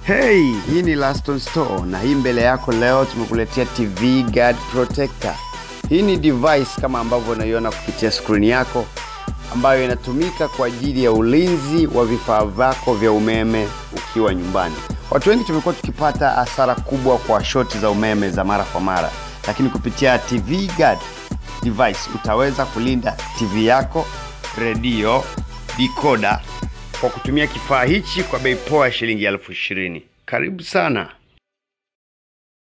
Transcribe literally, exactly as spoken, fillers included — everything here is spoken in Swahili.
Hey, hii ni Laston Store na hii mbele yako leo tumekuletea T V Guard Protector. Hii ni device kama ambavyo unaiona kupitia screen yako ambayo inatumika kwa ajili ya ulinzi wa vifaa vyako vya umeme ukiwa nyumbani. Watu wengi tumekuwa tukipata hasara kubwa kwa shoti za umeme za mara kwa mara, lakini kupitia T V Guard device utaweza kulinda T V yako, radio, decoder kwa kutumia kifaa hichi kwa bei poa shilingi elfu ishirini. Karibu sana.